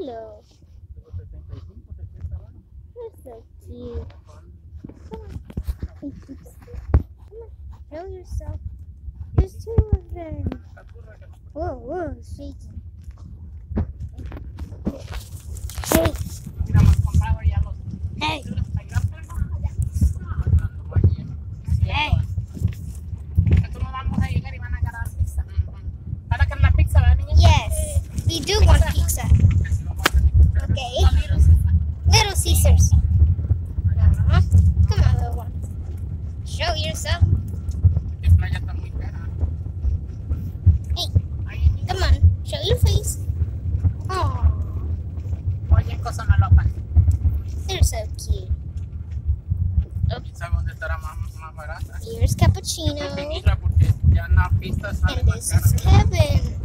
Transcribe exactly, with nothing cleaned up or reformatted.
Hello. You're so cute. Come on. Hey, Pizza. Come on. Show yourself. There's two of them. Whoa, whoa, shaking. Hey. Hey. Hey. Yes, we do want pizza. Okay. Little Caesars. Uh-huh. Come on, little one. Show yourself. Hey, come on. Show your face. Oh. They're so cute. Here's cappuccino. And this is Kevin.